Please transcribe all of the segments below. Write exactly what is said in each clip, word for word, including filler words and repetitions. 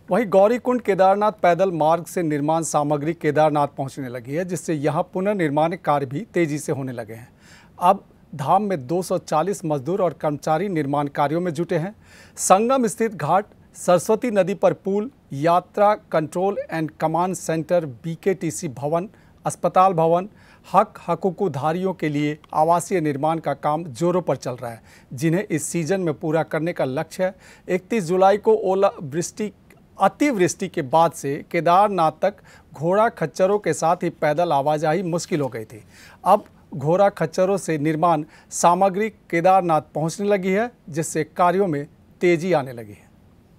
वहीं गौरीकुंड केदारनाथ पैदल मार्ग से निर्माण सामग्री केदारनाथ पहुंचने लगी है, जिससे यहां पुनर्निर्माण कार्य भी तेजी से होने लगे हैं। अब धाम में दो सौ चालीस मजदूर और कर्मचारी निर्माण कार्यों में जुटे हैं। संगम स्थित घाट, सरस्वती नदी पर पुल, यात्रा control and command centre, BKTC भवन, अस्पताल भवन, हक हकूकुधारियों के लिए आवासीय निर्माण का काम जोरों पर चल रहा है, जिन्हें इस सीजन में पूरा करने का लक्ष्य है। इकतीस जुलाई को ओलावृष्टि अतिवृष्टि के बाद से केदारनाथ तक घोड़ा खच्चरों के साथ ही पैदल आवाजाही मुश्किल हो गई थी। अब घोड़ा खच्चरों से निर्माण सामग्री केदारनाथ पहुंचने लगी है, जिससे कार्यों में तेजी आने लगी है।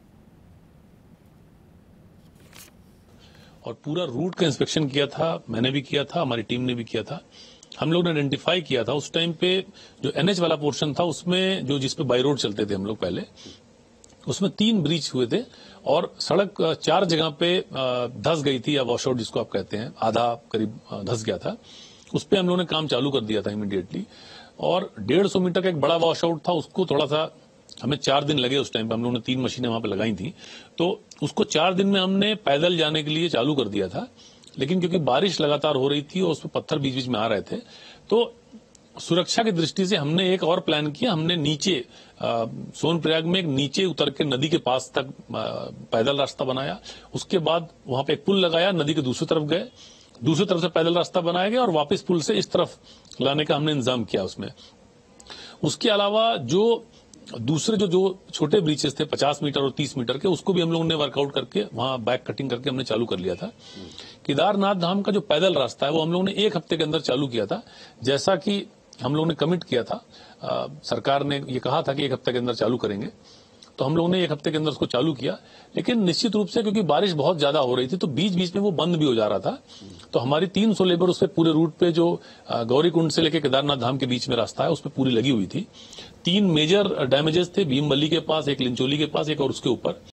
और पूरा रूट का इंस्पेक्शन किया था, मैंने भी किया था, हमारी टीम ने भी किया था। हम लोग ने आइडेंटिफाई किया था उस टाइम पे जो एनएच वाला पोर्शन था उसमें, जो जिस पे बाई रोड चलते थे हम लोग पहले, उसमें तीन ब्रिज हुए थे और सड़क चार जगह पे धस गई थी, या वॉश आउट जिसको आप कहते हैं, आधा करीब धस गया था। उस पर हम लोगों ने काम चालू कर दिया था इमीडिएटली। और डेढ़ सौ मीटर का एक बड़ा वॉश आउट था, उसको थोड़ा सा हमें चार दिन लगे। उस टाइम पे हम लोगों ने तीन मशीनें वहां पे लगाई थी, तो उसको चार दिन में हमने पैदल जाने के लिए चालू कर दिया था। लेकिन क्योंकि बारिश लगातार हो रही थी और उसमें पत्थर बीच बीच में आ रहे थे, तो सुरक्षा की दृष्टि से हमने एक और प्लान किया। हमने नीचे सोनप्रयाग में एक नीचे उतर के नदी के पास तक आ, पैदल रास्ता बनाया। उसके बाद वहां पे एक पुल लगाया, नदी के दूसरी तरफ गए, दूसरी तरफ से पैदल रास्ता बनाया गया और वापस पुल से इस तरफ लाने का हमने इंतजाम किया उसमें। उसके अलावा जो दूसरे जो जो छोटे ब्रीचेस थे पचास मीटर और तीस मीटर के, उसको भी हम लोगों ने वर्कआउट करके वहां बैक कटिंग करके हमने चालू कर लिया था। केदारनाथ धाम का जो पैदल रास्ता है वो हम लोगों ने एक हफ्ते के अंदर चालू किया था, जैसा कि हम लोगों ने कमिट किया था। आ, सरकार ने ये कहा था कि एक हफ्ते के अंदर चालू करेंगे, तो हम लोगों ने एक हफ्ते के अंदर उसको चालू किया। लेकिन निश्चित रूप से क्योंकि बारिश बहुत ज्यादा हो रही थी, तो बीच बीच में वो बंद भी हो जा रहा था। तो हमारी तीन सौ लेबर उस पे पूरे रूट पे, जो गौरीकुंड से लेकर केदारनाथ धाम के बीच में रास्ता है, उस पर पूरी लगी हुई थी। तीन मेजर डैमेजेस थे, भीमबली के पास, एक लिंचोली के पास, एक और उसके ऊपर।